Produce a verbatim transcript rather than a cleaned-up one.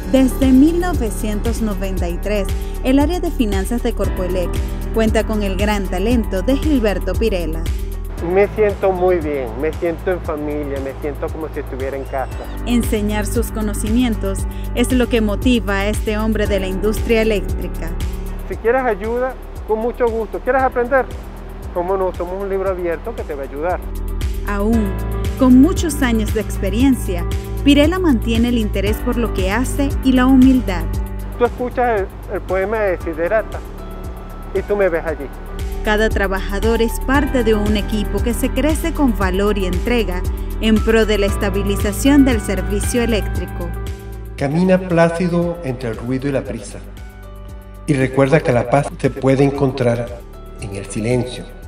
Desde mil novecientos noventa y tres, el área de finanzas de Corpoelec cuenta con el gran talento de Gilberto Pirela. Me siento muy bien, me siento en familia, me siento como si estuviera en casa. Enseñar sus conocimientos es lo que motiva a este hombre de la industria eléctrica. Si quieres ayuda, con mucho gusto. ¿Quieres aprender? Cómo no, somos un libro abierto que te va a ayudar. Aún, con muchos años de experiencia, Pirela mantiene el interés por lo que hace y la humildad. Tú escuchas el, el poema de Desiderata y tú me ves allí. Cada trabajador es parte de un equipo que se crece con valor y entrega en pro de la estabilización del servicio eléctrico. Camina plácido entre el ruido y la prisa y recuerda que la paz se puede encontrar en el silencio.